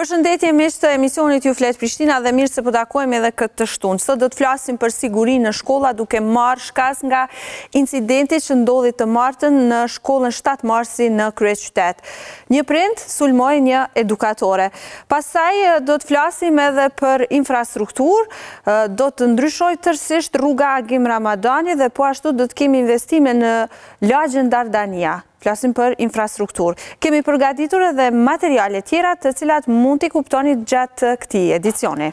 Përshëndetje miq të emisionit Ju flet Prishtina dhe mirë se po takojmë edhe këtë shtunë. Sot do të flasim për sigurinë në shkolla duke marrë shkas nga incidenti që ndodhi të martën në shkollën 7 Marsi në kryeqytet. Një prind sulmoi një edukatore. Pastaj do të flasim edhe për infrastrukturë, do të ndryshojë tërësisht rruga Agim Ramadani dhe po ashtu do të kemi investime në lagjen Dardania. Flasim për infrastrukturë. Kemi përgatitur edhe materiale tjera të cilat mund t'i kuptoni gjatë këtij edicioni.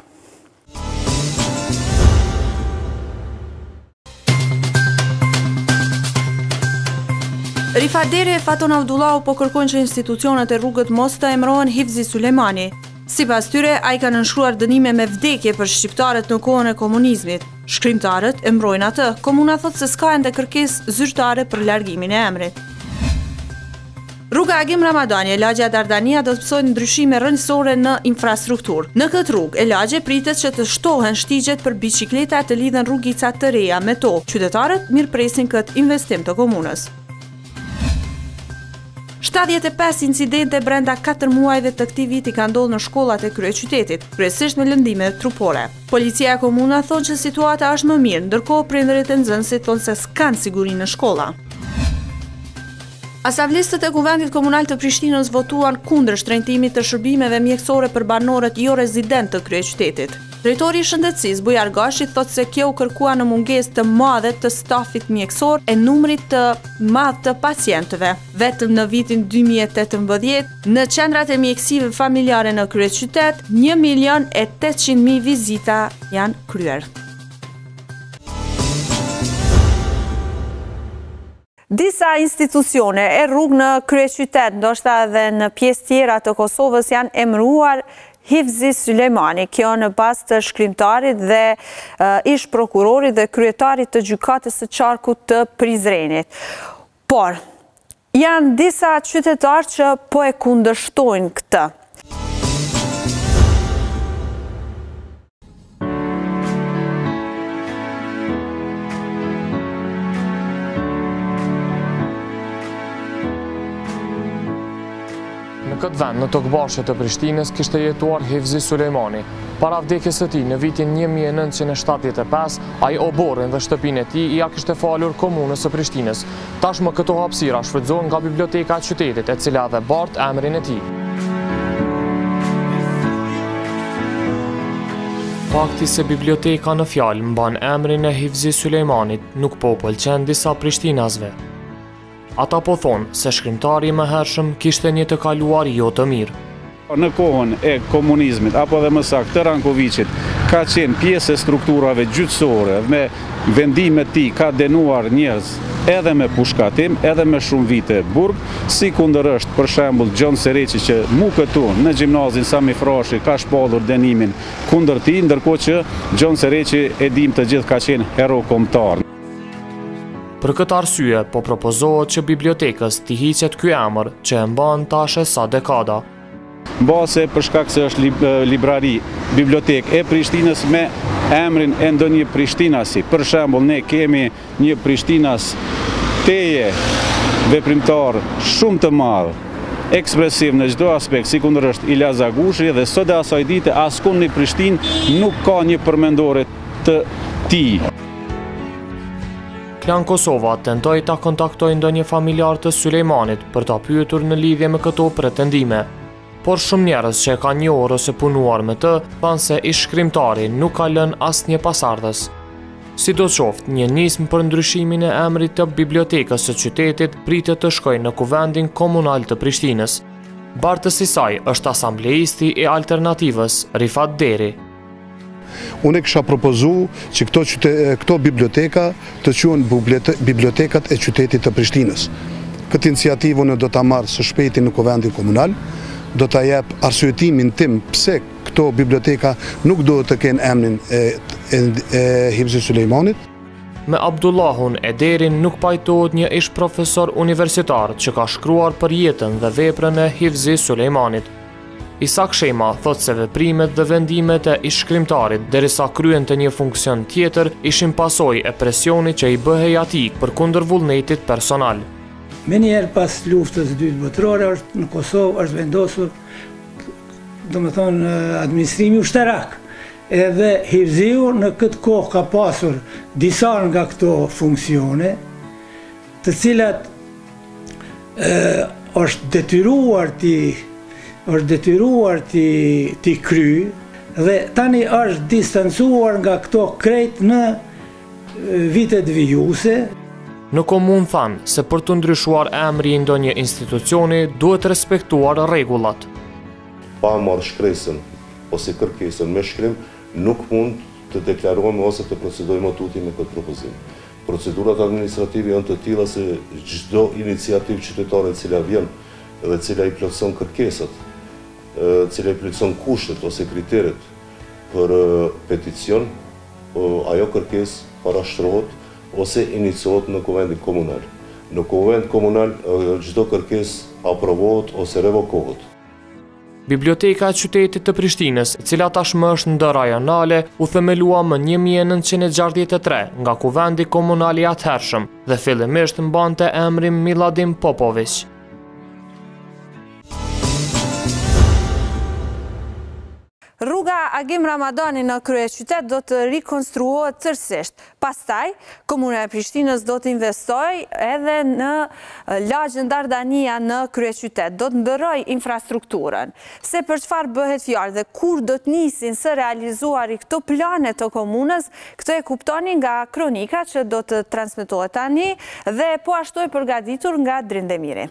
Rifaderi e Faton Abdullahu po kërkojnë që institucionet e rrugët mos të emërohen Hifzi Sulejmani. Sipas tyre, ai ka nënshkruar dënime me vdekje për shqiptarët në kohën e komunizmit. Shkrimtarët e mbrojnë atë. Komuna thotë se s'ka ende kërkesë zyrtare për largimin e emrit. Rruga Agim Ramadani e lagja Dardania do të mësojnë ndryshime rrënjësore në infrastrukturë. Në këtë rrugë e lagje pritet që të shtohen shtigjet për biçikleta të lidhen rrugicat të reja me to. Qytetarët mirëpresin këtë investim të komunës. 75 incidente brenda 4 muajve të këtij viti kanë ndodhur në shkollat e kryeqytetit, kryesisht me lëndime trupore. Policia e komunës thonë që situata është më mirë, ndërkohë prindërit e nxënësit thonë se s'kan siguri në shkolla. Asambleistët e Kuvendit Komunal të Prishtinës votuan kundër shtrëngtimit të shërbimeve mjekësore për banorët jo rezident të kryeqytetit. Drejtori i shëndetësisë Bujar Gashi thotë se kjo u kërkua në mungesë të madhe të stafit mjekësor e numrit të madh të pacientëve. Vetëm në vitin 2018, në qendrat e mjekësive familjare në kryeqytet, 1.800.000 vizita janë kryer. Disa institucione e rrugë në kryeqytet, ndoshta edhe në pjesë tjera të Kosovës, janë emëruar Hifzi Sulejmani. Kjo në bazë të shkrimtarit dhe ish prokurorit dhe kryetarit të gjykatës së qarkut të Prizrenit. Por, janë disa qytetarë që po e kundërshtojnë këtë. Në këtë vend, në Tokbashkët të Prishtinës, kishte jetuar Hifzi Sulejmani. Para vdekjes së tij, në vitin 1975, ai oborrin dhe shtëpinë e tij ja kishte falur komunës së Prishtinës. Tashmë këto hapësira shfrytëzohen nga biblioteka e qytetit, e cila dhe bart emrin e tij. Fakti se biblioteka në fjalë mban emrin e Hifzi Sulejmanit nuk po pëlqen disa prishtinasve. Ata po thonë se shkrimtari më hershëm kishte një të kaluar jo të mirë. Në kohën e komunizmit, apo dhe më saktë të Rankovicit, ka qenë pjesë e strukturave gjyqësore, me vendimet ti ka denuar njerëz edhe me pushkatim, edhe me shumë vite burg, si kundër është për shembull Gjon Sereqi që mu këtu në gjimnazin Sami Frashi ka shpallur denimin kundër tij, ndërkohë që Gjon Sereqi e dim të gjithë ka qenë hero kombëtar. Për këtë arsye, po propozohet që bibliotekës t'i hiqet ky emër që e mban tash e sa dekada. Mbase për shkak se është librari, bibliotekë e Prishtinës me emrin e ndonjë prishtinasi. Për shembull, ne kemi një prishtinas teje veprimtar shumë të madh, ekspresiv në çdo aspekt, si kundër është Ilja Zagushi, dhe sot e asaj dite askund në Prishtinë nuk ka një përmendore të tij. Klan Kosova tentoi ta kontaktoi ndonjë familjar të Sulejmanit për ta pyetur në lidhje me këto pretendime. Por shumë njerëz që e kanë njohur ose punuar me të, thanë se ish shkrimtari nuk ka lënë asnjë pasardhës. Sidoqoftë, një nismë për ndryshimin e emrit të bibliotekës së qytetit pritet të shkojë në Kuvendin Komunal të Prishtinës. Bartës i saj është asambleisti i Alternativës, Rifat Deri. Unë kisha propozu që këto biblioteka të quhen bibliotekat e qytetit të Prishtinës. Këtë iniciativë unë do ta marr së shpejti në Kuvendin Komunal, do ta jap arsyetimin tim pse këto biblioteka nuk duhet të kenë emrin e Hifzi Sulejmanit. Me Abdullahun e Derin nuk pajtohet një ish profesor universitar që ka shkruar për jetën dhe veprën e Hifzi Sulejmanit. Isak Shema thot se veprimet dhe vendimet e ish shkrimtarit derisa kryen të një funksion tjetër ishin pasojë e presionit që i bëhej atij përkundër vullnetit personal. Me njerë pas luftës dytë botërore në Kosovë është vendosur do më thonë, administrimi ushtarak. Edhe Hivziu në këtë kohë ka pasur disa nga këto funksione, të cilat është detyruar ti kry, dhe tani është distancuar nga këto krejt në vitet vijuse. Në komunë thanë se për të ndryshuar emri i ndonjë institucioni duhet respektuar rregullat. Pa marrë shkresën ose kërkesën me shkrim, nuk mund të deklarojmë ose të procedojmë tuti me këtë propozim. Procedurat administrative janë të tilla se çdo iniciativë qytetare e cila vjen dhe cila i plotëson kërkesat, cila i plotëson kushtet ose kriteret për peticion, ajo kërkesë parashtrohet ose iniciohet në Kuvendin komunal. Në Kuvend komunal çdo kërkesë aprovohet ose revokohet. Biblioteka e qytetit të Prishtinës, e cila tashmë është ndërrajonale, u themelua më 1963 nga Kuvendi komunal i atëhershëm dhe fillimisht mbante emrin Miladin Popović. Rruga Agim Ramadani në kryeqytet do të rikonstruohet tërësisht. Pastaj, Komuna e Prishtinës do të investoj edhe në lagjën Dardania në kryeqytet, do të ndërroj infrastrukturën. Se për çfarë bëhet fjalë dhe kur do të nisin së realizuari këto plane të komunës, këtë e kuptoni nga kronika që do të transmetohet tani dhe po ashtu e përgatitur nga Drindemiri.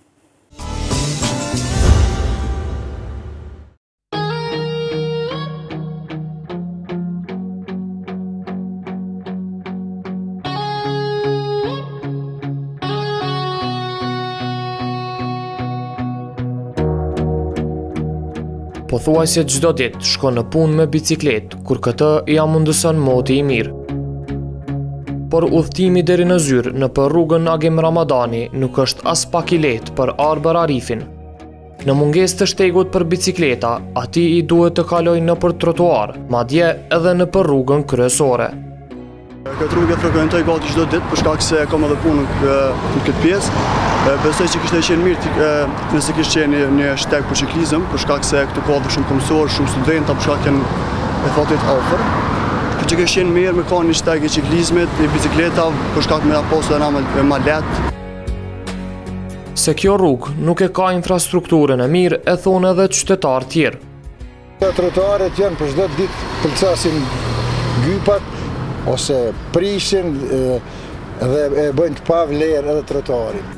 Po thuaj se çdo ditë shkon në punë me bicikletë, kur këtë ja mundëson moti i mirë. Por udhtimi deri në Zyrë në për rrugën Agim Ramadani nuk është as pak i lehtë për Arber Arifin. Në mungesë të shtegut për bicikleta, ati i duhet të kalojë në për trotuar, madje edhe në për rrugën kryesore. Këtë rrugë e frekuentoj gati çdo ditë për shkak se kam edhe punën në këtë pjesë. Besoj që kishte qenë mirë nëse kishte qenë një shteg për ciklizëm, për shkak se këtu ka dhe shumë komisor, shumë studentë, për shkak e fatit afër. Që kishte qenë mirë me ka një shteg i ciklizmit, i bicikleta, për shkak me aposto e na më lehtë. Se kjo rrugë nuk e ka infrastrukturën e mirë, e thonë edhe qytetarë tjerë. Trotuaret janë për çdo ditë pëlqasin gypat ose prishin dhe e bëjnë të pavlerë edhe trotuarin.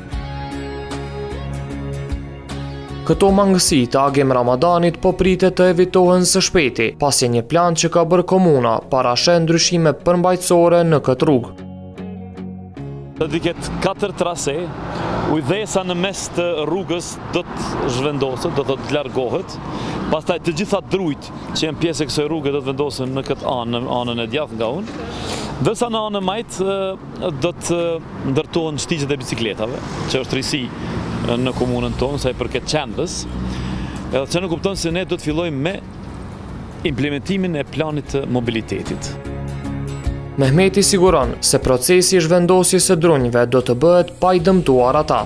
Këto mangësi të Agim Ramadanit po pritet të evitohen së shpejti, pasi një plan që ka bërë komuna parashen ndryshime përmbajtësore në këtë rrugë. Do të ketë 4 trase, ujdhesa në mes të rrugës do të zhvendoset, do të largohet. Pastaj të gjitha drujt që janë pjesë e kësaj rruge do të vendosen në këtë anë, në anën e djathtë nga unë. Ndërsa në anën majt do të ndërtohen shtigjet e bicikletave, që është risi në komunën tonë, sa i përket qendrës. Edhe që në kupton se ne do të fillojmë me implementimin e planit të mobilitetit. Mehmeti siguron se procesi i zhvendosjes së drunjve do të bëhet pa i dëmtuar ata.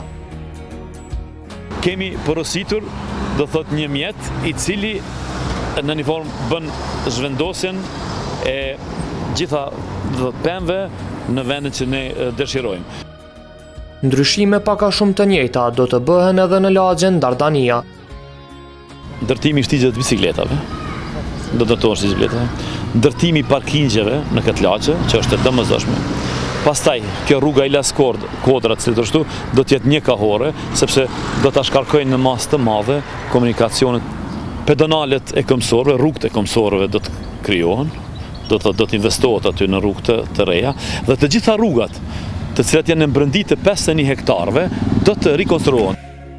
Kemi porositur, do thot një mjet i cili në një formë bën zhvendosjen e gjitha pemëve në vendin që ne dëshirojmë. Ndryshime paka shumë të njëjta do të bëhen edhe në lagjen Dardania. Ndërtimi i shtigjet të bicikletave, do të ndërtohen shtigjet bicikletave. Ndërtimi i parkingjeve në këtë lagje, që është e domosdoshme. Pastaj, kjo rruga Ilas Kodra, do të jetë një kahore, sepse do të shkarkojnë në masë të madhe komunikacionet pedonalet e këmsorëve, rrugët e këmsorëve do të krijohen, do të investohet aty në rrugë të reja, dhe të gjitha rrugat, të cilat janë në mbrëmbi të 51 hektarëve, do të rikonstruohen.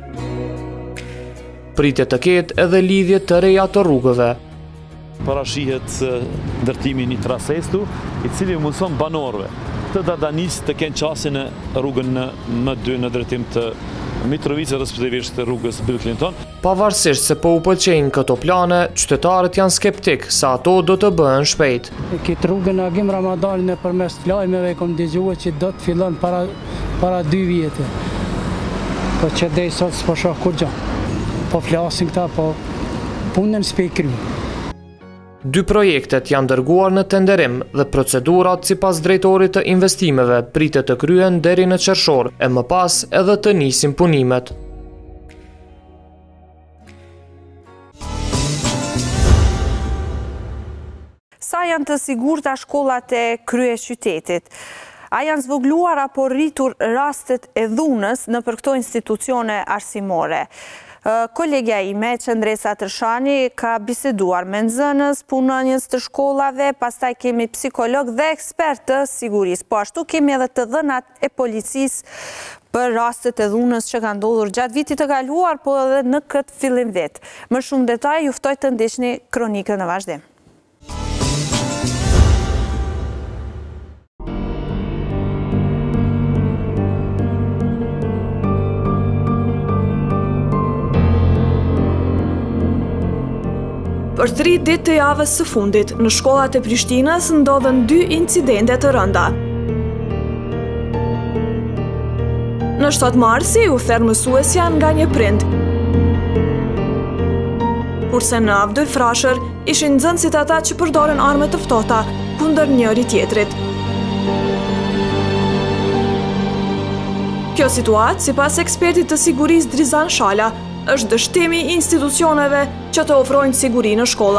Pritet të ketë edhe lidhje të reja të rrugëve. Parashihet ndërtimi një trasestu, i cili mundson banorëve të Dardanis të kenë qasin e rrugën në M2 në drejtim të Mitrovicës, respektivisht rrugës Bill Clinton. Pavarësisht se po u pëlqejnë këto plane, qytetarët janë skeptik se ato do të bëhen shpejt. Këtë rrugën Agim Ramadani nëpërmes lajmeve kom dëgjuar që do të fillon para 2 vjetë. Po që deri sot s'po shoh kur gjë. Po flasin këta, po punën s'pe kry. 2 projektet janë dërguar në tenderim dhe procedurat sipas drejtorit të investimeve pritet të kryen deri në qershor e më pas edhe të nisin punimet. Sa janë të sigurta shkollat e kryeqytetit? A janë zvogluar apo rritur rastet e dhunës në për këto institucione arsimore? Kolegja ime, Qendresa Tërshani, ka biseduar me nxënës, punonjës të shkollave, pastaj kemi psikolog dhe ekspert të sigurisë. Po ashtu kemi edhe të dhënat e policisë për rastet e dhunës që kanë ndodhur gjatë vitit të kaluar, po edhe në këtë fillim vit. Më shumë detaj, ju ftoj të ndiqni kronikën në vazhdim. Për 3 ditë të javës së fundit, në shkollat e Prishtinës ndodhen 2 incidente të rënda. Në 7 marsi u therë mësuesja nga një prind. Kurse në Avdul Frashër ishin nxënësit ata që përdoren armë të ftohta kundër njëri tjetrit. Kjo situatë, sipas ekspertit të sigurisë Drizan Shala, është dështimi i institucioneve që të ofrojnë siguri në shkolla.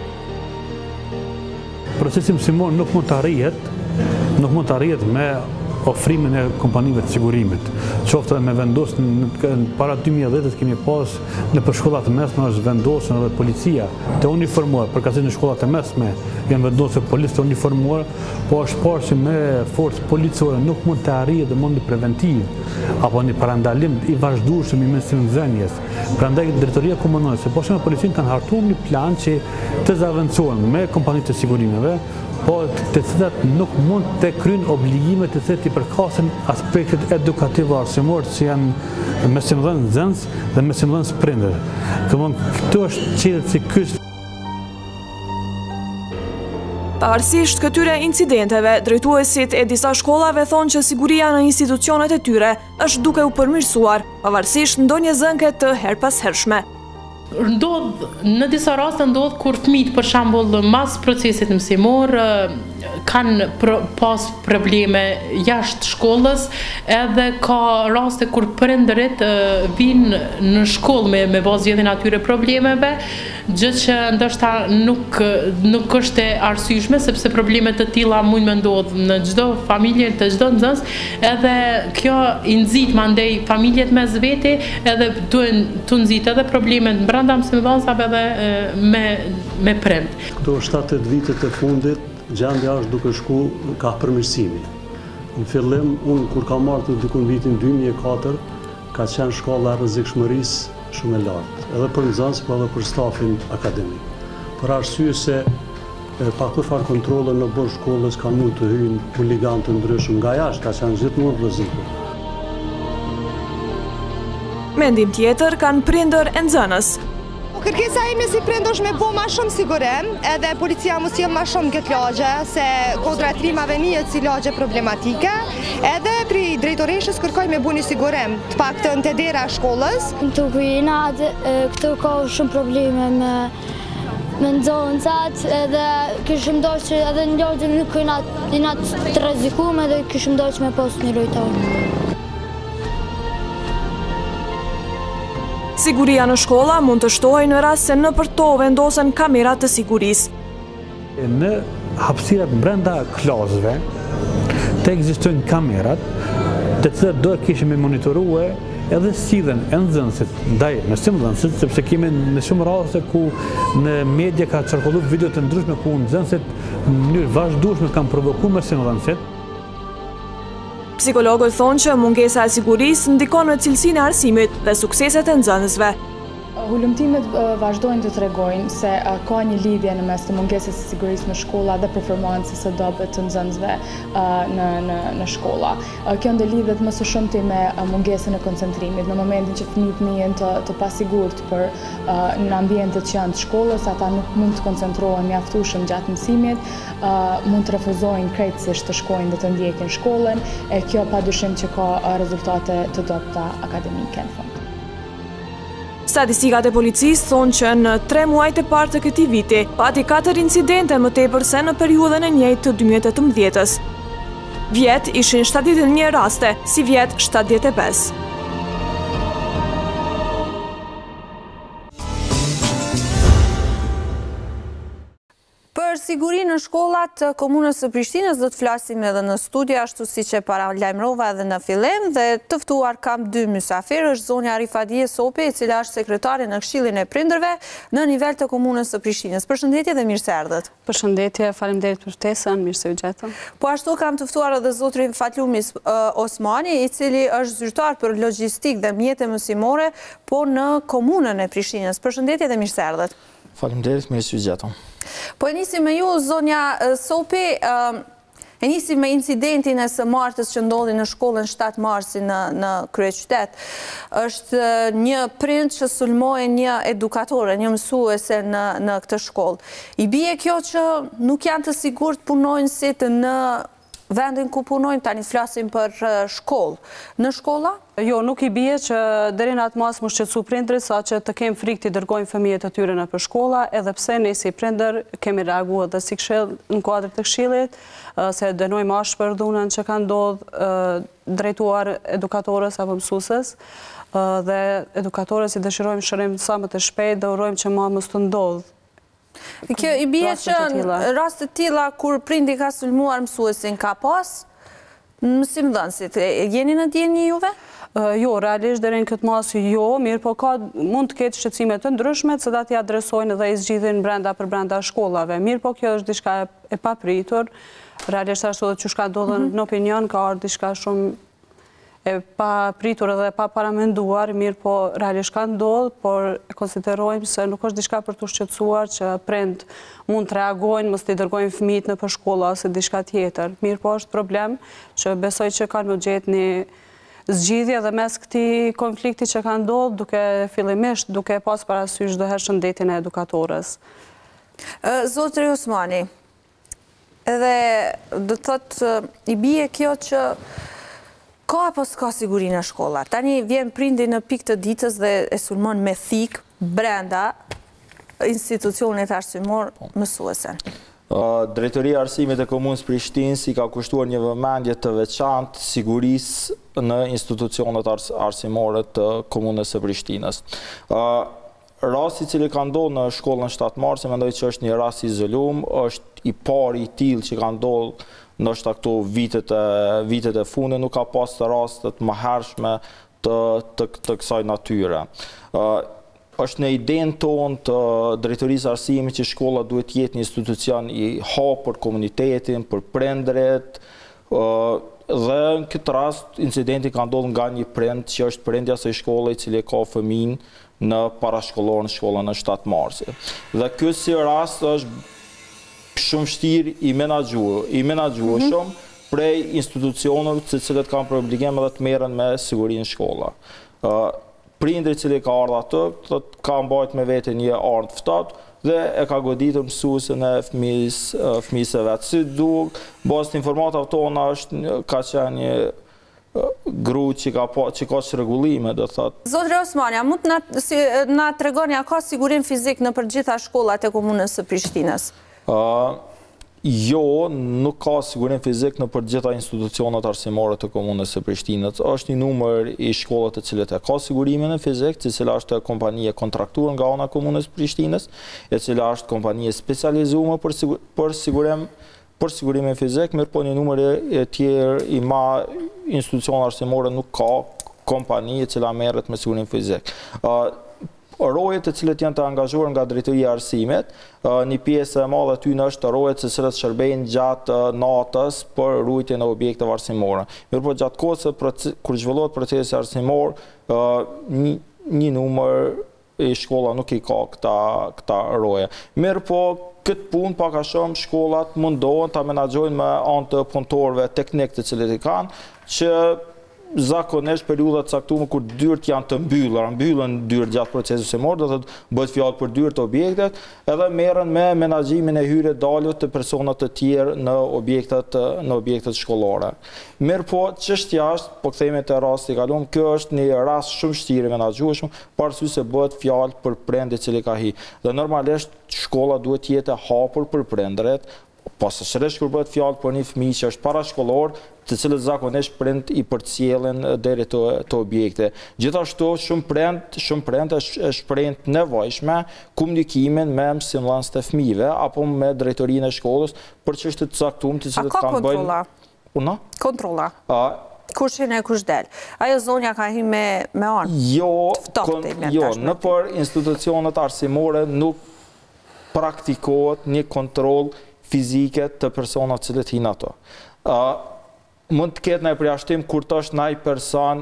Procesi mësimor nuk mund të arrihet me ofrimin e kompanive të sigurimit. Qoftë me vendosën para 2010 kemi pas në për shkollat e mesme është vendosën edhe policia të uniformuar, përkatësisht në shkollat e mesme janë vendosur policë të uniformuar, po është parë që me forcë policore nuk mund të arrihet dhe mundi preventiv apo një parandalim i vazhdueshëm i mësimit nxënjes. Prandaj drejtoria komunale, se poshtë me policinë kanë hartuar një plan që të zaventohen me kompanitë të sigurimeve, po të cilat nuk mund të kryejnë obligimet të cilat i përkasin aspektet edukativ arsimor që janë mësimdhënë nxënës dhe mësimdhënë prindër. Këtu është qelet si kyç. Pavarësisht këtyre incidenteve, drejtuesit e disa shkollave thonë që siguria në institucionet e tyre është duke u përmirësuar, pavarësisht ndonjë zënke të herpashershme. Në disa raste ndodh kur fëmijët për shembull mas procesit mësimor kanë pas probleme jashtë shkollës, edhe ka raste kur prindërit vinë në shkollë me bazë zgjedhjen atyre problemeve, gjë që ndoshta nuk është e arsyeshme, sepse probleme të tilla mund të ndodhin në çdo familje, të çdo nxënës, edhe kjo i nxit mandej familjet mes vete, edhe duhen të nxit edhe problemet brenda mësimdhënësave edhe me prind. Këto 7-8 vitet e fundit gjendja është duke shku ka përmirësimi. Në fillim, unë kur kam marrë të dikun vitin 2004, ka qenë shkolla e rrezikshmërisë shumë e lartë, edhe për nxënës, po edhe për stafin akademik. Për arsye se pa këtë farë kontrole në bërë shkollës ka mund të hyjnë huliganë të ndryshëm nga jashtë, ka qenë gjithmonë rreziku. Mendim tjetër kanë prindër e nxënës. Kërkesa ime si prind është me bo ma shumë sigurem, edhe policia mos jem ma shumë këtë lagje, se kodra e trimave njët si lagje problematike, edhe pri drejtoreshës kërkoj me bu një sigurem, të pak të në të dera shkollës. Të kujina, këtu ka shumë probleme me nxënësat, edhe kishëm dojtë që edhe në lagje nuk kujina të rrezikume, edhe kishëm dojtë që me pas një lojtarë. Siguria në shkolla mund të shtohej në rast se nëpër to vendosen kamerat të sigurisë. Në hapësirat brenda klasëve të ekzistojnë kamerat të cilat do të kishim monitorue edhe sillen e nxënësit ndaj mësimdhënësit, sepse kemi në shumë raste ku në media ka qarkulluar video të ndryshme ku nxënësit në mënyrë vazhdueshme kanë provokuar mësimdhënësit. Psikologët thonë që mungesa e sigurisë ndikon në cilësinë e arsimit dhe sukseset e nxënësve. Hulumtimet vazhdojnë të tregojnë se ka një lidhje në mes të mungesës së sigurisë në shkolla dhe performancës së dobët të nxënësve në shkolla. Kjo ndërlidhet më së shumti me mungesën e koncentrimit. Në momentin që fëmijët njihen të pasigurt për në ambientet që janë të shkollës, ata nuk mund të koncentrohen mjaftueshëm gjatë mësimit, mund të refuzojnë krejtësisht të shkojnë dhe të ndjekin shkollën, e kjo padyshim që ka rezultate të dobta akademike në fund. Statistikat e policisë thonë që në 3 muajt e parë të këtij viti, pati 4 incidente më tepër se në periudhën e njëjtë të 2018-s. Vjet ishin 71 raste, si vjet 75. Për sigurinë në shkollat të komunës së Prishtinës do të flasim edhe në studio, ashtu si që paralajmërova edhe në fillim, dhe të ftuar kam 2 mysafirë, është zonja Rifadie Sopi, e cila është sekretare në Këshillin e Prindërve në nivel të komunës së Prishtinës. Përshëndetje dhe mirë se erdhët. Përshëndetje, faleminderit për ftesën, mirë se u gjetëm. Po ashtu kam të ftuar edhe zotrin Fatlumis Osmani, i cili është zyrtar për logjistikë dhe mjete mësimore, po në komunën e Prishtinës. Përshëndetje dhe mirë se erdhët. Faleminderit, mirë se u gjetëm. Po e nisim me ju, zonja Sopi, e nisim me incidentin e së martës që ndodhi në shkollën 7 marsi në kryeqytet. Është një prind që sulmoi një edukatore, një mësuese në këtë shkollë. I bie kjo që nuk janë të sigurt punojnësit në vendin ku punojnë, tani flasim për shkollë. Në shkolla? Jo, nuk i bie që deri në atë mas më shqetësu prindrit, sa që të kemë frikë të dërgojnë fëmijët të tyre në për shkolla, edhe pse ne si prindër kemi reaguar dhe si këshill në kuadër të këshillit, se dënojmë ashpër dhunën që ka ndodhur drejtuar edukatorës apo mësueses, dhe edukatorës i dëshirojmë shërim sa më të shpejt dhe urojmë që ma mos të ndodhë. Kjo i bie që rast të tilla kur prindi ka sulmuar mësuesin ka pas mësimdhënësit. Jeni në ndjenjë juve? Jo, realisht deri në këtë mas jo, mirë po mund të ketë shqetësime të ndryshme, që ati adresojnë dhe i zgjidhin brenda për brenda shkollave. Mirë po kjo është diçka e papritur, realisht ashtu dhe që shka ndodhën në opinion, ka ardhur diçka shumë e pa pritur edhe pa paramenduar, mirë po realisht ka ndodhë, por e konsiderojmë se nuk është diçka për të shqetësuar që prind mund të reagojnë, mos të i dërgojnë fëmijët në për shkolla ose diçka tjetër. Mirë po është problem që besoj që kanë më gjetë një zgjidhje dhe mes këtij konflikti që ka ndodhë, duke fillimisht duke pas parasysh dhe shëndetin e edukatorës. Zotri Osmani, edhe do të thotë i bie kjo që ka apo s'ka siguri në shkolla? Tani vjen prindi në pikë të ditës dhe e sulmon me thik brenda institucionit arsimor mësuesen. Drejtoria e Arsimit e Komunës Prishtinës i ka kushtuar një vëmendje të veçantë sigurisë në institucionet arsimore të Komunës së Prishtinës. Rasti i cili ka ndodhur në shkollën 7 marsi, mendoj që është një rast izolum, është i pari i tillë që ka ndodhur ndoshta këto vitet e fundit, nuk ka pas të rastet më hershme të kësaj natyre. Është në idenë tonë të drejtorisë arsimit që shkolla duhet të jetë një institucion i hapur për komunitetin, për prindërit, dhe në këtë rast incidenti ka ndodhur nga një prind që është prindja së shkollës i cili ka fëmijën në parashkollor në shkollën e 7 marsit. Dhe ky si rast është shumë vështirë i menaxhueshëm prej institucioneve të cilët kanë për obligim edhe të merren me sigurinë shkolla. Prindri i cili ka ardhur atë, ka mbajtur me vete një armë të ftohtë dhe e ka goditur mësuesen e fëmijës së vet. Si duhet, bazë të informatave tona është ka qenë një gru që ka çrregullime, do thotë. Zotri Osmani, mund na tregoni a ka sigurinë fizik në të gjitha shkollat e komunës së Prishtinës? Jo, nuk ka sigurinë fizik në të gjitha institucionet arsimore të Komunës së Prishtinës. Është një numër i shkollave të cilët e ka sigurimin e fizik, e cila është kompanie kontraktuar nga ana e Komunës së Prishtinës, e cila është kompanie specializuar për sigurimin fizik, mirë po një numër e tjerë i institucione arsimore nuk ka kompani e cila merret me sigurimin fizik. Rojet të cilët janë të angazhuar nga drejtoria e arsimit, një pjesë e madhe aty është rojet të cilët shërbejnë gjatë natës për ruajtjen e objekteve arsimore. Mirëpo gjatë kohës kur zhvillohet procesi arsimor, një numër e shkolla nuk i ka këta roje. Mirëpo këtë punë pak a shumë shkollat mundohen ta menaxhojnë me anë të punëtorëve teknik të cilët i kanë, që zakonisht periudat caktuar kur dyert janë të mbyllura, mbyllen dyert gjatë procesit semor, do të bëhet fjalë për dyert objektet, edhe merren me menaxhimin e hyrje daljes të persona të tjerë në objektet shkollore. Mirë po, çështja është, po kthehemi te rasti i kaluar, kjo është një rast shumë vështirë menaxhueshëm, pavarësisht se bëhet fjalë për prindin i cili ka hi. Dhe normalisht shkolla duhet të jetë e hapur për prindërit, pasaçërisht kur bëhet fjalë për një fëmijë që është parashkollor, të cilët zakonisht prind i përcjellin deri të objekte. Gjithashtu shumë prind e shprehin të nevojshme komunikimin me mësimdhënësit e fëmijëve apo me drejtorinë e shkollës për çështje të caktuara të cilët kanë bëjnë. Kontrolla? Kush hyn e kush del? Ajo zonja ka hyrë me anë? Jo, në për institucionet arsimore nuk praktikohet një kontroll fizike të personave të cilët hinë ato. Mund të ketë në përjashtim kur të është ndaj person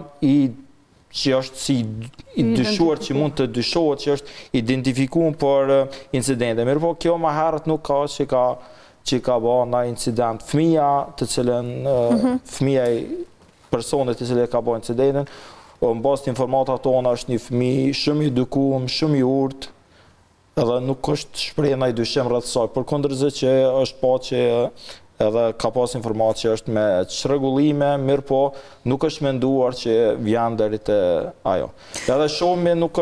që është si i dyshuar, që mund të dyshohet, që është identifikuar për incidente. Mirë po, kjo më herët nuk ka që ka bëha ndaj incident. Fëmija të cilën, fëmija i personet të cilën ka bëha incidentin, në bazë të informatat tona është një fëmijë shumë i edukuar, shumë i urtë, edhe nuk është shprehje ndaj dyshim rreth saj, përkundërzi që është pa që edhe ka pas informatë që është me çrregullime, mirë po nuk është menduar që vjen deri te ajo. Edhe shohmi nuk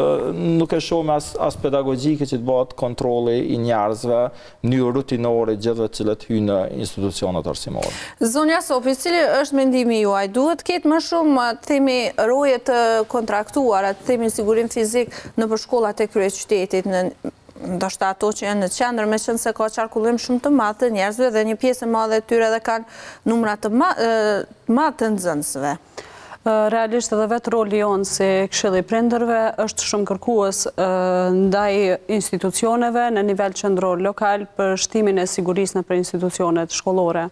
e shohim as pedagogjike që të bëhet kontrolli i njerëzve në rutinore gjithëve të cilët hyjnë në institucionet arsimore. Zonja Sopi, cili është mendimi juaj? Duhet ketë më shumë themi roje të kontraktuara, themi sigurim fizik në për shkollat e kryeqytetit, ndoshta ato që janë në qendër, me qenë se ka qarkullim shumë të madh të njerëzve dhe një pjesë e madhe e tyre edhe kanë numra të madh të nxënësve. Realisht edhe vetë roli jonë si Këshilli i Prindërve është shumë kërkues ndaj institucioneve në nivel qendror lokal për shtimin e sigurisë nëpër institucionet shkollore.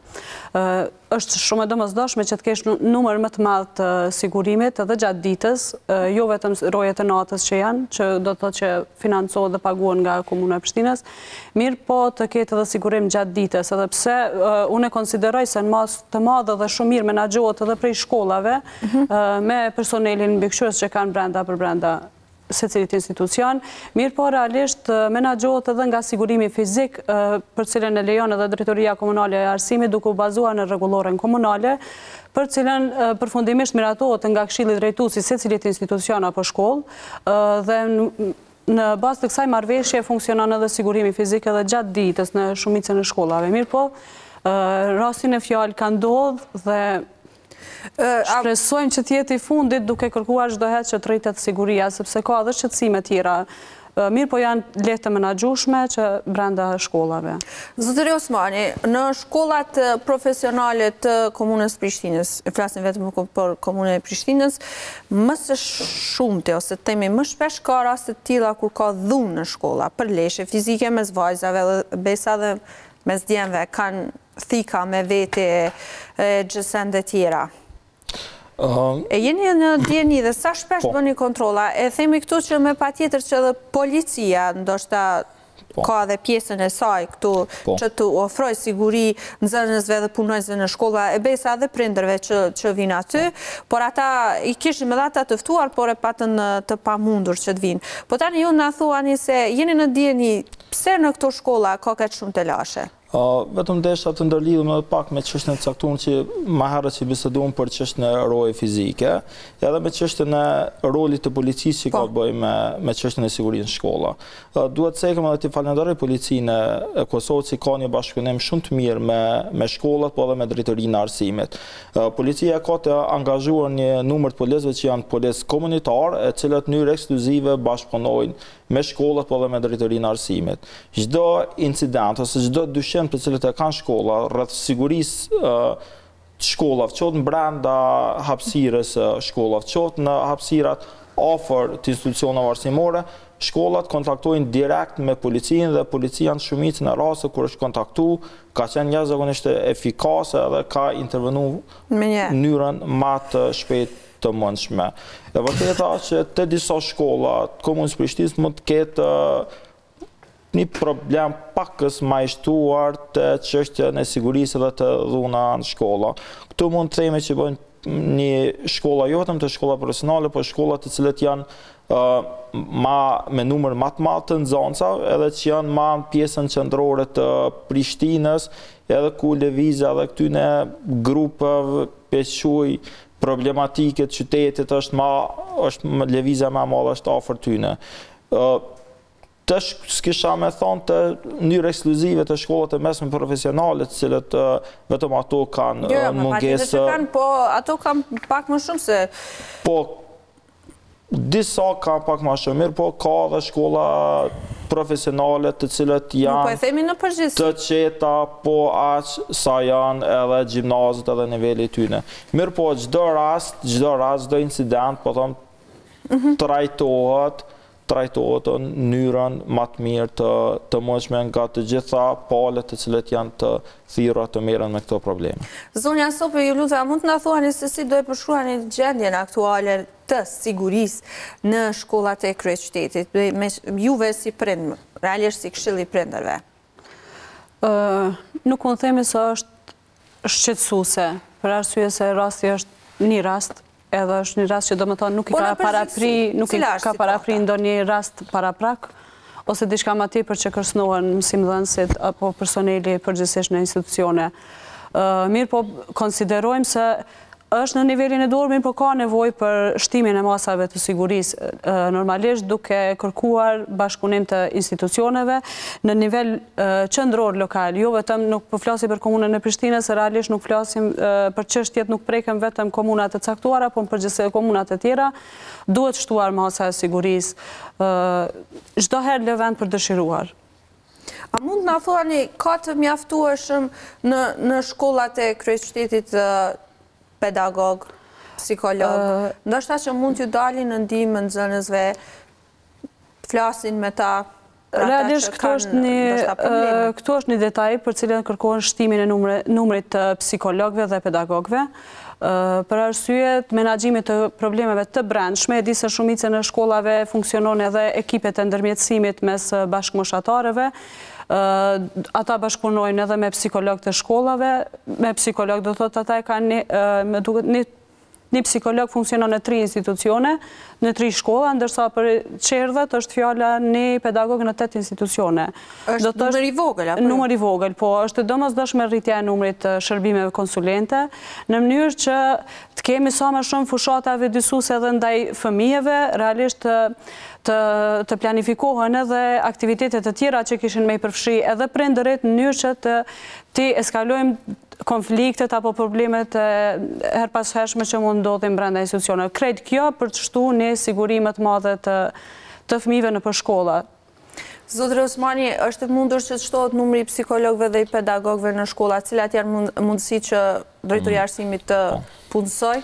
Është shumë e domosdoshme që të kesh numër më të madh të sigurimit edhe gjatë ditës, jo vetëm rojet e natës që janë, që do të thotë që financohet dhe paguhen nga Komuna e Prishtinës, mirë po të ketë edhe sigurim gjatë ditës, edhe pse unë e konsideroj se në masë të madhe dhe shumë mirë menaxhohet edhe prej shkollave, me personelin mbikëqyrës që kanë brenda secilit institucion, mirë po realisht menaxhohet edhe nga sigurimi fizik, për cilën e lejon edhe Drejtoria Komunale e Arsimit duke u bazuar në rregulloren komunale, për cilën përfundimisht miratohet nga Këshilli Drejtues i secilit institucion apo shkollë, dhe në bazë të kësaj marrëveshje funksionon edhe sigurimi fizik edhe gjatë ditës në shumicën e shkollave. Mirë po, rastin e fjalë ka ndodhur dhe shpresojmë që të jetë i fundit duke kërkuar çdo herë që të rritet siguria, sepse ka edhe shqetësime tjera. Mirë po janë lehtë të menaxhueshme që brenda shkollave. Zotëri Osmani, në shkollat profesionale të Komunës Prishtinës, e flasim vetëm për Komunën e Prishtinës, më së shumti ose themi më shpesh ka raste të tilla kur ka dhunë në shkolla, për leshe fizike mes vajzave dhe besa dhe mes djemve, kanë thika me vete gjësende tjera. E jeni në djeni dhe sa shpesh bëni kontrolla, e themi këtu që me patjetër që edhe policia ndoshta ka dhe pjesën e saj këtu që të ofroj siguri nxënësve dhe punojësve në shkolla e besa dhe prindërve që vinë aty, por ata i kishim edhe ata të ftuar, por e patën të pamundur që të vinë. Po tani ju na thuani se jeni në djeni pse në këto shkolla ka kaq shumë të lashe? Vetëm desha të ndërlidhëm edhe pak me çështjen e caktuar që më herët që biseduam për çështjen e roje fizike, edhe me çështjen e rolit të policisë që ka të bëjë me çështjen e sigurisë në shkolla. Duhet të them edhe të falenderoj policinë e Kosovës që ka një bashkëpunim shumë të mirë me shkollat, po edhe me drejtorinë e arsimit. Policia ka të angazhuar një numër të policëve që janë policë komunitar, e cilët në mënyrë ekskluzive bashkëpunojnë me shkollat, po edhe me drejtorinë e arsimit. Çdo incident ose çdo dyshim për cilët e kanë shkolla rreth sigurisë të shkollave, qoftë në brenda hapësirës shkollave, qoftë në hapësirat afër të institucioneve arsimore, shkollat kontaktojnë direkt me policinë dhe policia në shumicën e rasteve kur është kontaktuar ka qenë jashtëzakonisht efikase dhe ka intervenuar në mënyrën më të shpejtë të mundshme. E vërteta që te disa shkolla të Komunës Prishtinës mund të ketë një problem pakës më i shtuar të çështjen e sigurisë dhe të dhuna në shkolla. Këtu mund të themi që bëjnë një shkolla jo vetëm të shkolla profesionale, por shkollat të cilët janë me numër më të madh të nxënësa, edhe që janë më në pjesën qendrore të Prishtinës, edhe ku lëvizja edhe këtyne grupeve pequj problematike të qytetit është lëvizja më e madhe është afër tyne. Të s'kisha me thonë të njërë ekskluzive të shkollat e mesme profesionale, të cilët vetëm ato kanë mungesë. Po, ato kanë pak më shumë se... Po, disa kanë pak më shumë mirë, po ka dhe shkolla profesionale të cilët janë të qeta, po aqë sa janë edhe gjimnazët edhe nivelli tyne. Mirë po, gjdo rast, gjdo incident, po thëmë, trajtohet në mënyrën më të mirë të mundshme nga të gjitha palët të cilët janë të thirrura të merren me këto probleme. Zonja Sopi, ju lutem, mund të na thuani se si do e përshkruani gjendjen aktuale të sigurisë në shkollat e kryeqytetit, me juve si prindër, realisht si këshilli i prindërve? Nuk mund të themi se është shqetësuese, për arsye se rasti është një rast, edhe është një rast që do më thonë nuk i ka parapri ndonjë rast paraprak, ose diçka ma tepër që kërcënohen mësimdhënësit apo personeli përgjithsisht në institucione. Mirë po konsiderojmë se është në nivelin e dorë, mirë po ka nevojë për shtimin e masave të sigurisë, normalisht duke kërkuar bashkëpunim të institucioneve në nivel qendror lokal, jo vetëm nuk po flasim për komunën e Prishtinës, realisht nuk flasim për çështjet, nuk prekëm vetëm komunat të caktuara, por përgjithësisht komunat e tjera, duhet shtuar masa e sigurisë, çdo herë lë vend për dëshiruar. A mund të na thuani, ka të mjaftueshëm në shkollat e kryeqytetit pedagog, psikolog, ndoshta që mund t'ju dalin në ndihmë nxënësve, flasin me ta, realisht këto është një detaj për cilën kërkohen shtimin e numrit të psikologëve dhe pedagogëve, për arsye të menaxhimit të problemeve të brendshme, e di se shumica në shkollave funksionon edhe ekipet e ndërmjetësimit mes bashkëmoshatarëve, ata bashkëpunojnë edhe me psikolog të shkollave, me psikolog do thotë ata e kanë një psikolog funksionon në 3 institucione, në 3 shkolla, ndërsa për qerdhet është fjala një pedagog në 8 institucione. Është numër i vogël, apo? Numër i vogël, po është domosdoshme rritja e numrit të shërbimeve konsulente, në mënyrë që të kemi sa më shumë fushata vëdësuese edhe ndaj fëmijëve, realisht të planifikohen edhe aktivitetet të tjera që kishin me i përfshi edhe prindërit në mënyrë që të eskalojmë konfliktet apo problemet herpashershme që mund ndodhin brenda institucioneve. Krejt kjo për të shtuar një siguri më të madhe të fëmijëve nëpër shkolla. Zotëre Osmani, është mundur që të shtohet numri i psikologëve dhe i pedagogëve në shkolla, cilat janë mundësi që drejtoria e arsimit të punësoj?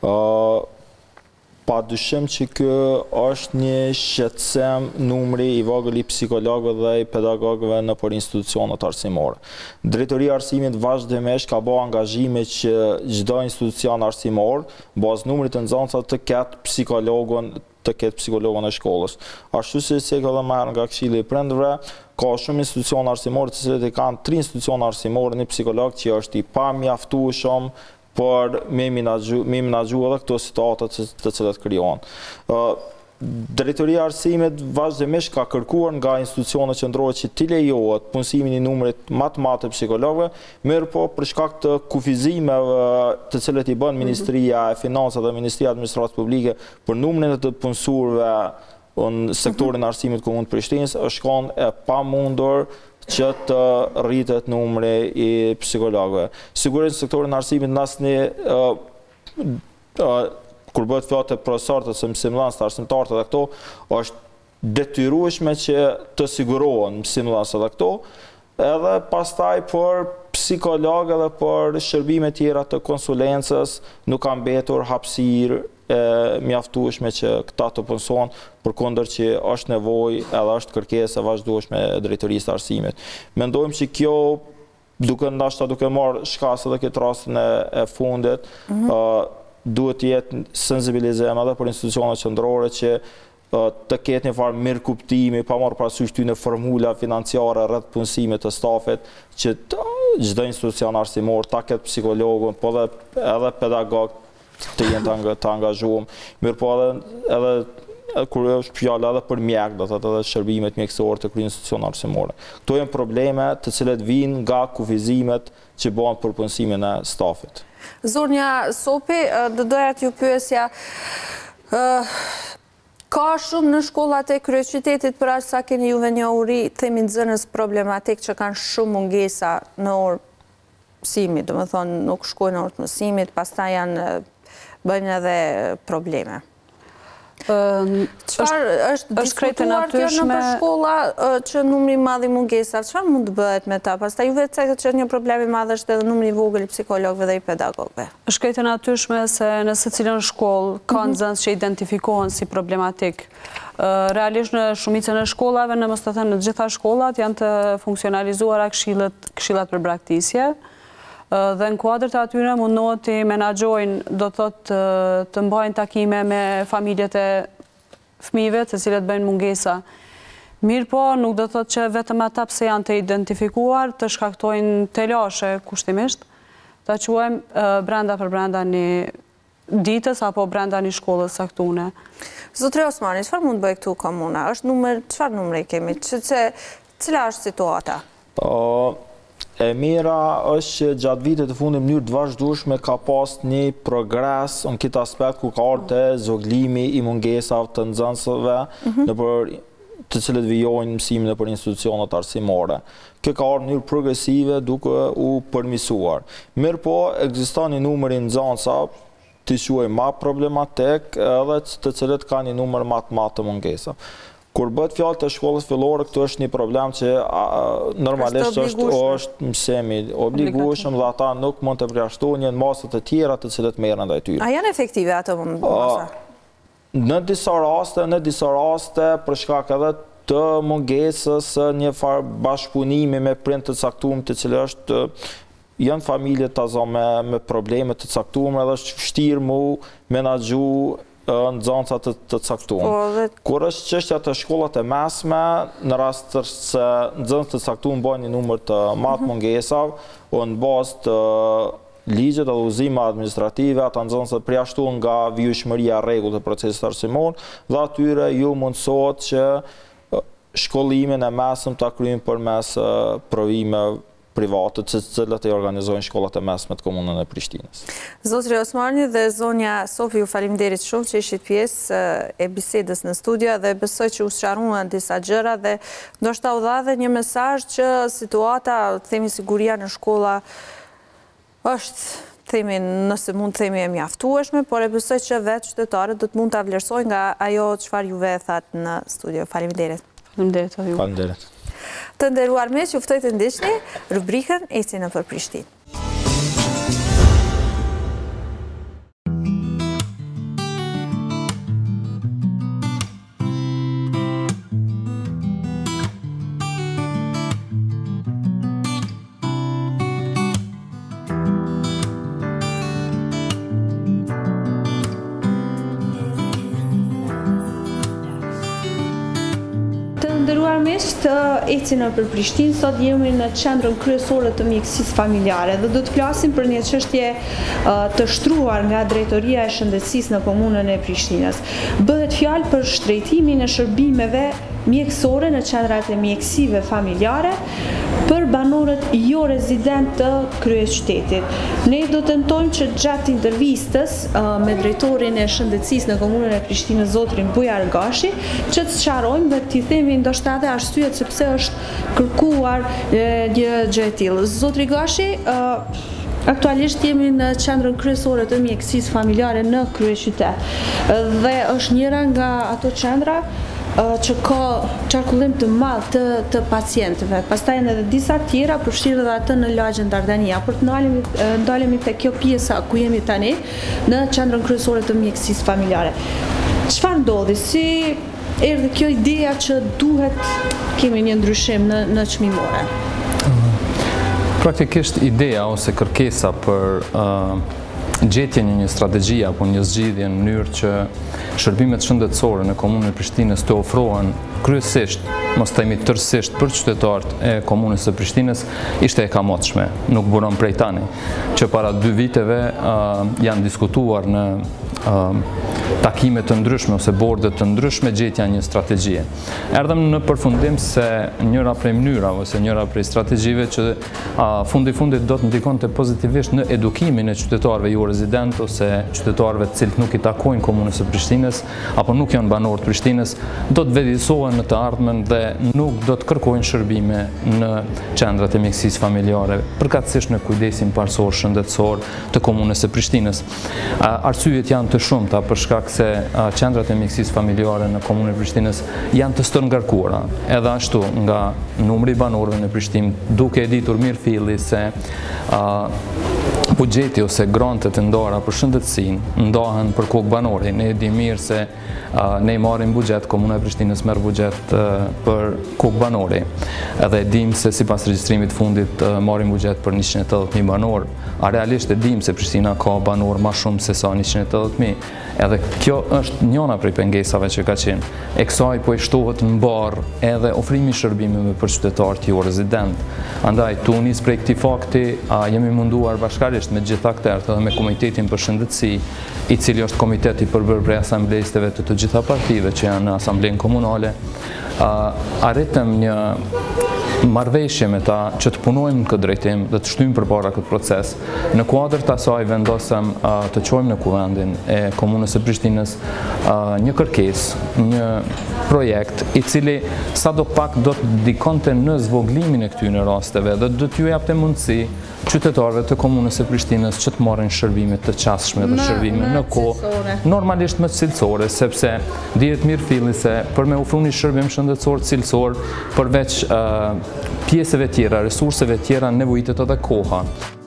Pa dyshim që kjo është një shqetësim numri i vogël i psikologëve dhe i pedagogëve në për institucionet arsimore. Drejtoria e arsimit vazhdimisht ka bërë angazhime që çdo institucion arsimor, bazë numrit të nxënësve të ketë psikologun e shkollës. Ashtu si ka dhe marrë nga Këshilli i Prindërve, ka shumë institucione arsimore të cilët kanë 3 institucione arsimore, një psikolog që është i pamjaftueshëm për me menaxhu edhe këto situata të cilat krijohen. Drejtoria e arsimit vazhdimisht ka kërkuar nga institucionet qendrore që t'i lejohet punësimin i numrit më të madh të psikologëve, mirë po për shkak të kufizimeve të cilët i bën Ministria e Financave dhe Ministria e Administratës Publike për numrin e të punësuarve në sektorin e arsimit komunë të Prishtinës, është qenë e pamundur që të rritet numri i psikologëve. Sigurisht në sektorin e arsimit kur bëhet fjalë të profesorët ose mësimdhënësit, arsimtarët edhe këto, është detyrueshme që të sigurohen mësimdhënësit edhe këto, edhe pastaj për psikologë dhe për shërbime tjera të konsulencës nuk ka mbetur hapësirë mjaftueshme që këta të punësohen, përkundër që është nevojë edhe është kërkesë e vazhdueshme e drejtorisë së arsimit. Mendojmë që kjo duke marrë shkas edhe këtë rastin e fundit, duhet të jetë sensibilizim edhe për institucionet qendrore që të ketë një farë mirë kuptimi, pa marrë parasysh këtyre formula financiare rreth punësimit të stafit, që çdo institucion arsimor ta ketë psikologun, po edhe pedagog, të jenë të angazhuar. Mirë po edhe kur është fjala edhe për mjek, do të thotë edhe shërbimet mjekësore të krye-institucioneve arsimore. Këto janë probleme të cilat vijnë nga kufizimet që bëhen për punësimin e stafit. Zonja Sopi, doja t'ju pyesja, ka shumë në shkollat e kryeqytetit për aq sa keni juve njohuri, themi nxënës problematik që kanë shumë mungesa në orë mësimit, do të thonë nuk shkojnë në orë të mësimit, pastaj bëjnë edhe probleme. Është diskutuar kjo në për shkolla që numri madh i mungesave, çfarë mund të bëhet me ta? Pastaj ju vetë thënë që një problem i madh është edhe numri i vogël i psikologëve dhe i pedagogëve. Është krejtë e natyrshme se në secilën shkollë ka nxënës që identifikohen si problematik. Realisht në shumicën e shkollave, në mos të thënë në të gjitha shkollat, janë të funksionalizuara këshillat për braktisje. Dhe në kuadrët e atyre mundohet të menaxhojnë, do të thotë të mbajnë takime me familjet e fëmijëve të cilët bëjnë mungesa. Mirë po, nuk do të thotë që vetëm ata pse janë të identifikuar të shkaktojnë telashe kushtimisht, ta quajmë brenda për brenda një ditës apo brenda një shkollës saktune. Zotëri Osmani, çfarë mund bëjë këtu komuna? Çfarë numri kemi? Cila është situata? E mira është që gjatë vitet të fundit në mënyrë të vazhdueshme ka pas një progres në këtë aspekt ku ka ardhur te zoglimi i mungesave të nxënësve nëpër të cilët vijojnë mësimin nëpër institucionet arsimore. Kjo ka ardhur në mënyrë progresive duke u përmirësuar. Mirë po, ekziston një numër i nxënësave të quajmë më problematik edhe të cilët kanë një numër më të madh të mungesave. Kur bëhet fjalë të shkollës fillore, këtu është një problem që normalisht është mësimi obligueshëm dhe ata nuk mund të përjashtojnë masat e tjera të cilët merren ndaj tyre. A janë efektive ato masa? Në disa raste për shkak edhe të mungesës një farë bashkëpunimi me prind të caktuar të cilë është janë familje me probleme të caktuara edhe është vështirë mu menaxhu nxënësat të caktuar. Kur është çështja të shkollat e mesme, në rast se nxënës të caktuar bën një numër të madh mungesave, në bazë të ligjet dhe udhëzimeve administrative, ata nxënësat përjashtohen nga vijshmëria e rregullt të procesit arsimor dhe atyre ju mundsohet që shkollimin e mesëm ta kryejnë përmes provimeve private të cilat e organizojnë shkollat e mesme të komunën e Prishtinës. Zotëri Osmani dhe zonja Sofi, ju faleminderit shumë që ishit pjesë e bisedës në studio dhe besoj që u sqaruan disa gjëra dhe ndoshta u dha edhe një mesazh që situata, themi siguria në shkolla është, themi nëse mund të themi e mjaftueshme, por e besoj që vetë qytetarët do të mund ta vlerësojnë nga ajo çfarë juve e thatë në studio. Faleminderit. Faleminderit ju. Faleminderit. Të nderuar miq, ju ftoj të ndiqni rubrikën Eci nëpër Prishtinë. Nderuar miq, të Eci nëpër Prishtinë, sot jemi në qendrën kryesore të mjekësisë familjare dhe do të flasim për një çështje të shtruar nga Drejtoria e Shëndetësisë në komunën e Prishtinës. Bëhet fjalë për shtrejtimin e shërbimeve mjekësore në qendrat e mjekësive familjare për banorët jo rezident të kryeqytetit. Ne do tentojmë që gjatë intervistës me drejtorin e shëndetësisë në komunën e Prishtinës, zotrin Bujar Gashi, që të sqarojmë dhe t'i themi ndoshta edhe arsyet se pse është kërkuar një gjë e tillë. Zotri Gashi, aktualisht jemi në qendrën kryesore të mjekësisë familjare në kryeqytet dhe është njëra nga ato qendra që ka qarkullim të madh të pacientëve. Pastaj janë edhe disa tjera, përfshirë edhe atë në lagjen Dardania. Për të ndalemi te kjo pjesa ku jemi tani, në qendrën kryesore të mjekësisë familjare. Çfarë ndodhi? Si erdhi kjo ideja që duhet kemi një ndryshim në çmimore? Praktikisht ideja ose kërkesa për gjetjen e një strategjie apo një zgjidhje në mënyrë që shërbimet shëndetësore në komunën e Prishtinës të ofrohen kryesisht, mos themi tërësisht për qytetarët e komunës së Prishtinës, ishte e kamotshme, nuk buron prej tani, që para 2 viteve janë diskutuar në takime të ndryshme ose borde të ndryshme gjetja një strategjie. Erdhëm në përfundim se njëra prej mënyrave ose njëra prej strategjive që fundi do të ndikonte pozitivisht në edukimin e qytetarëve jo rezident ose qytetarëve të cilët nuk i takojnë komunës së Prishtinës apo nuk janë banorë të Prishtinës, do të vedisohen në të ardhmen dhe nuk do të kërkojnë shërbime në qendrat e mjekësisë familjare, përkatësisht në kujdesin parësor shëndetësor të komunës së Prishtinës. Arsyet janë të shumta për shkak se qendrat e mjekësisë familjare në komunën e Prishtinës janë të stërngarkuara, edhe ashtu nga numri i banorëve në Prishtinë, duke e ditur mirë filli se buxheti ose grantet e ndara për shëndetësinë ndahen për kokë banore. Ne e di mirë se ne i marrim buxhet, Komuna e Prishtinës merr buxhet për kokë banore. Edhe e dim se sipas regjistrimit fundit marrim buxhet për 180.000 banor. A realisht e dim se Prishtina ka banor më shumë se sa 180.000. Edhe kjo është njëna prej pengesave që ka qenë. E kësaj po i shtohet në barë edhe ofrimi shërbimeve për qytetarët jo rezident. Andaj, tu nis prej këtij fakti, jemi munduar bashkarisht me gjitha aktorët dhe me Komitetin për Shëndetësi, i cili është komiteti përbërë prej asamblejistëve të gjitha partive që janë në asamblejnë komunale, arritëm një marrëveshje me ta që të punojmë në këtë drejtim dhe të shtyjmë përpara këtë proces. Në kuadër të asaj vendosëm të çojmë në kuvendin e komunës së Prishtinës një kërkesë, një projekt i cili sadopak do të ndikonte në zvoglimin e këtyre rasteve dhe do t'ju japte mundësi qytetarëve të komunës së Prishtinës që të marrin shërbime të qasshme dhe shërbime në kohë, normalisht më cilësore, sepse dihet mirë filli se për me ofru një shërbim shëndetësor cilësor, përveç pjesëve tjera, resurseve tjera, nevojitet edhe koha.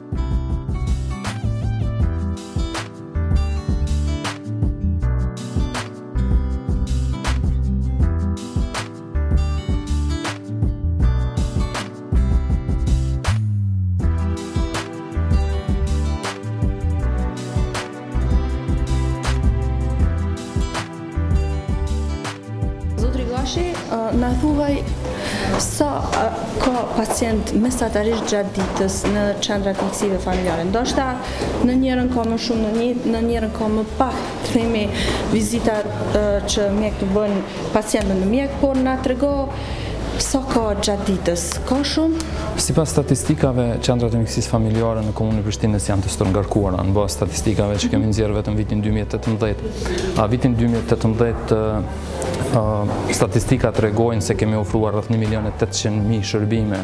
Në thuaj sa ka pacient mesatarisht gjatë ditës në qendrat mjekësive familjare. Ndoshta në njërin ka më shumë, në njërin ka më pak, themi vizita që mjek të bëjnë pacientën në mjek, por na trego sa ka gjatë ditës. Ka shumë? Sipas statistikave, qendrat e mjekësisë familjare në komunën e Prishtinës janë të stërngarkuara në bazë statistikave që kemi nxjerrë vetëm vitin 2018. Vitin 2018 statistikat tregojnë se kemi ofruar rreth 1.800.000 shërbime.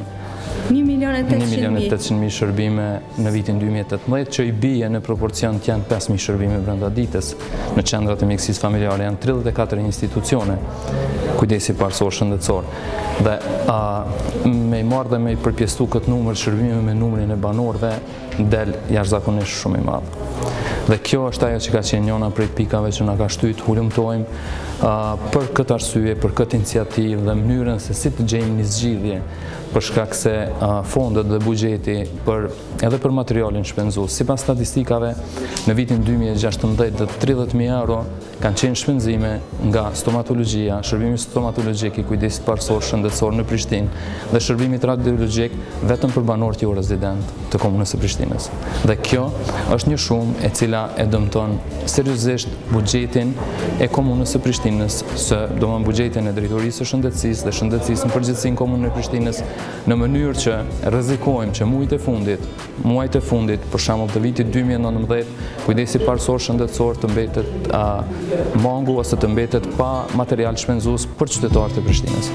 1.800.000 shërbime në vitin 2018, që i bie në proporcion të janë 5.000 shërbime brenda ditës. Në qendrat e mjekësisë familjare janë 34 institucione kujdesi parësor shëndetësor. Dhe me i marrë dhe me i përpjestu këtë numër shërbime me numrin e banorëve del jashtëzakonisht shumë i madh. Dhe kjo është ajo që ka qenë njëna prej pikave që na ka shtyt hulumtojmë për këtë arsye, për këtë iniciativë dhe mënyrën se si të gjejmë një zgjidhje për shkak se fondet dhe buxheti edhe për materialin shpenzues. Sipas statistikave, në vitin 2016 dhe 30.000 euro kanë qenë shpenzime nga stomatologjia, shërbimi stomatologjik i kujdesit parësor shëndetësor në Prishtinë dhe shërbimit radiologjik vetëm për banorët jo rezident të komunës së Prishtinës. Dhe kjo është një shumë e cila e dëmton seriozisht buxhetin e komunës së Prishtinës, domethënë buxhetin e drejtorisë së shëndetësisë dhe shëndetësisë në përgjithësi në komunën e Prishtinës, në mënyrë që rrezikojmë që muajt e fundit, për shembull të vitit 2019, kujdesi parësor shëndetësor të mbetet mangu ose të mbetet pa material shpenzues për qytetarët e Prishtinës.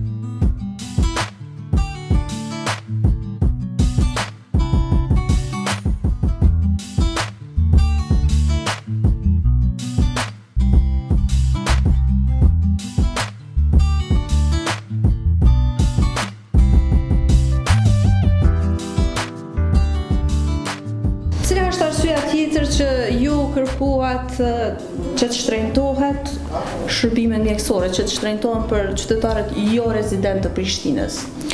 Cila është arsyeja tjetër që ju kërkuat që të shtrenjtohet shërbimet mjekësore, që të shtrenjtohen për qytetarët jo rezident të Prishtinës?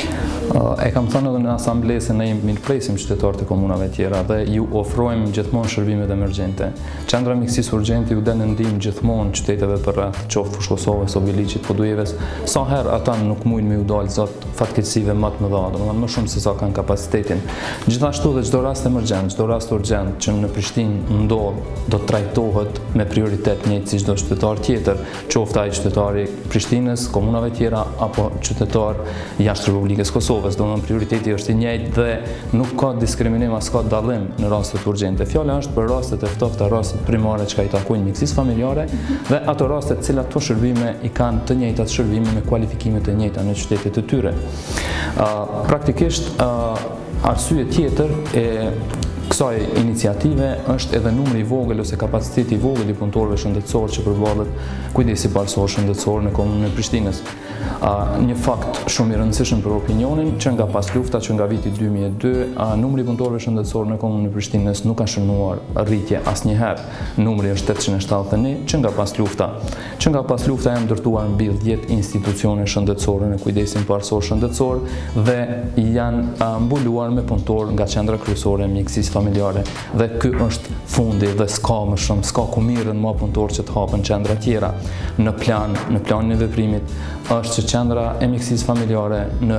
E kam thënë edhe në asamble se ne mirëpresim qytetarët e komunave tjera dhe ju ofrojmë gjithmonë shërbimet emergjente. Qendra mjekësisë urgjente ju den ndihmë gjithmonë qyteteve për rreth, qoftë Fushë Kosovës, Obiliqit, Podujeves, sa herë ata nuk mujnë me u dalë zot fatkeqësive më të mëdha, domethënë më shumë se sa kanë kapacitetin. Gjithashtu dhe çdo rast emergjent, çdo rast urgjent që në Prishtinë ndodh, do të trajtohet me prioritet njëjtë si çdo qytetar tjetër, qoftë ai qytetari i Prishtinës, komunave tjera apo qytetar jashtë Republikës Kosovës. Domethënë prioriteti është i njëjtë dhe nuk ka diskriminim as ka dallim në rastet urgjente. Fjala është për rastet e ftofta, rastet primare që i takojnë mjekësisë familjare dhe ato raste të cilat to shërbime i kanë të njëjtat shërbime me kualifikimet e njëjta në qytetet e tyre. Praktikisht arsye tjetër e kësaj iniciative është edhe numri i vogël ose kapaciteti i vogël i punëtorëve shëndetësor që përballet kujdesi parësor shëndetësor në komunën e Prishtinës. Një fakt shumë i rëndësishëm për opinionin që nga pas lufta që nga viti 2002, numri i punëtorëve shëndetësor në komunën e Prishtinës nuk ka shënuar rritje asnjëherë. Numri është 871 që nga pas lufta. Që nga pas lufta janë ndërtuar mbi 10 institucione shëndetësore në kujdesin parësor shëndetësor dhe janë mbuluar me punëtor nga qendra kryesore e mjekësisë familjare. Dhe ky është fundi dhe s'ka më shumë, s'ka ku mirën më punëtor që të hapen qendra tjera. Në planin e veprimit është që qendra e mjekësisë familjare në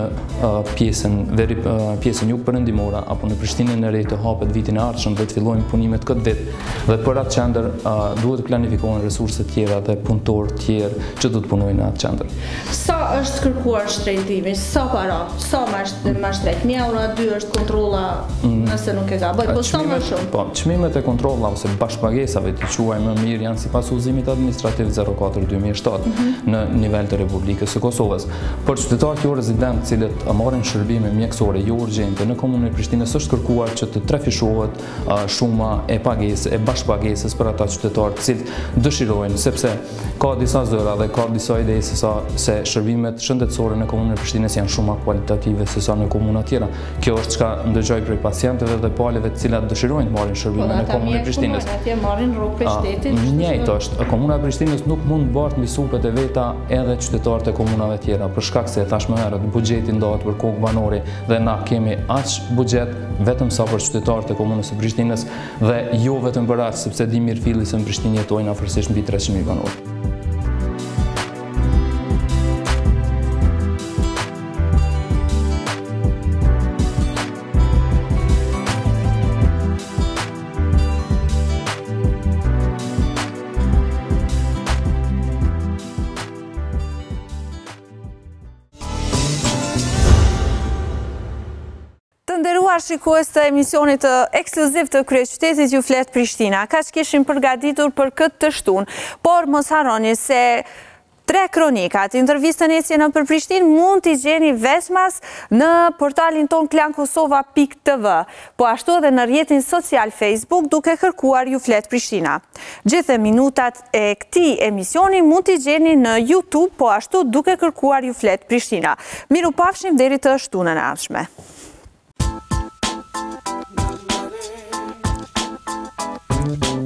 pjesën jugperëndimore apo në Prishtinën e Re të hapet vitin e ardhshëm dhe të fillojnë punimet këtë vit. Dhe për atë qendër duhet të planifikohen resurse tjera dhe punëtorë tjerë që do të punojnë në atë qendër. Sa është kërkuar shtrejtimi? Sa para? Sa më shtrejt? 1 euro, 2 është kontrolla nëse nuk e ka bëj, po sa më shumë? Po, çmimet e kontrolla ose bashkëpagesave të quajmë më mirë janë sipas udhëzimit administrativ 04/2007 në nivel të Republikës së Kosovës. Për qytetarët jo rezident të cilët marrin shërbime mjekësore jo urgjente në komunën e Prishtinës është kërkuar që të trefishohet shuma e pagesës, e bashkëpagesës për ata qytetarë të cilët dëshirojnë, sepse ka disa zëra dhe ka disa ide se shërbimet shëndetësore në komunën e Prishtinës janë shumë më kualitative se sa në komuna tjera. Kjo është çka ndëgjoj prej pacientëve dhe palëve të cilat dëshirojnë të marrin shërbime në komunën e Prishtinës. Atje marrin rrugë për shtetit. Njëjtë është, komuna e Prishtinës nuk mund të bartë mbi supet e veta edhe qytetarët e komunave tjera, për shkak se thash më herët buxheti ndahet për kokë banori dhe na kemi aq buxhet vetëm sa për qytetarët e komunës së Prishtinës dhe jo vetëm për aq, sepse di mirë filli se në Prishtinë jetojnë afërsisht mbi 300.000 banorë. Shikues të emisionit ekskluziv të kryeqytetit Ju flet Prishtina. Ka që kishim përgatitur për këtë të shtunë, por mos harroni se 3 kronikat, intervistën ecje në për Prishtinë mund t'i gjeni veçmas në portalin ton klankosova.tv, po ashtu edhe në rrjetin social Facebook duke kërkuar Ju flet Prishtina. Gjithë minutat e këtij emisioni mund t'i gjeni në YouTube, po ashtu duke kërkuar Ju flet Prishtina. Miru pafshim deri të shtunën e ardhshme. Thank you.